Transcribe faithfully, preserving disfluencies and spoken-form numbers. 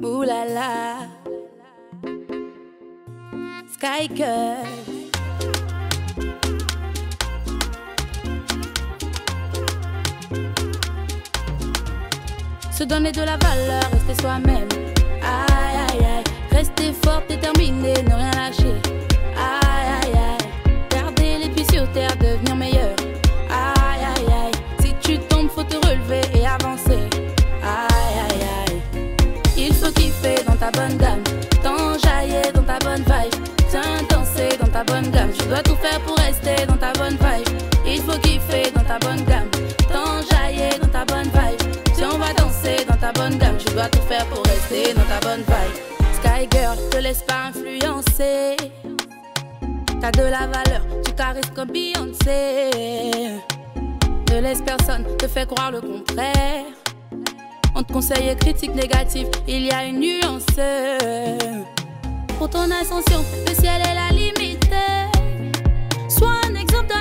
Ouh là là, Sky Girl. Se donner de la valeur, rester soi-même. Aïe aïe aïe, rester forte, déterminée, ne rien lâcher. Aïe aïe aïe, garder les pieds sur terre, devenir meilleur. Aïe aïe aïe, si tu tombes, faut te relever et avancer. Aïe aïe aïe, il faut kiffer dans ta bonne gamme, t'enjailler dans ta bonne vibe. Tiens, danser dans ta bonne gamme, tu dois tout faire pour rester dans ta bonne vibe. Il faut kiffer dans ta bonne gamme, t'enjailler dans ta bonne vibe. Si on va danser dans ta bonne gamme, tu dois tout faire pour rester dans ta bonne vibe. Sky Girl, te laisse pas influencer. T'as de la valeur, tu caresses comme Beyoncé. Ne laisse personne te faire croire le contraire. On te conseille et critique négative, il y a une nuance. Pour ton ascension, le ciel est la limite. Sois un exemple de